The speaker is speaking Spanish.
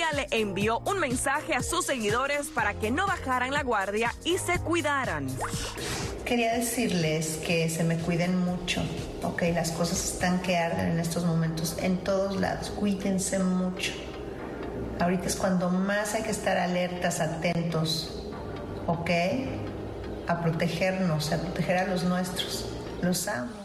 María le envió un mensaje a sus seguidores para que no bajaran la guardia y se cuidaran. Quería decirles que se me cuiden mucho, ok, las cosas están que arden en estos momentos, en todos lados, cuídense mucho. Ahorita es cuando más hay que estar alertas, atentos, ok, a protegernos, a proteger a los nuestros. Los amo.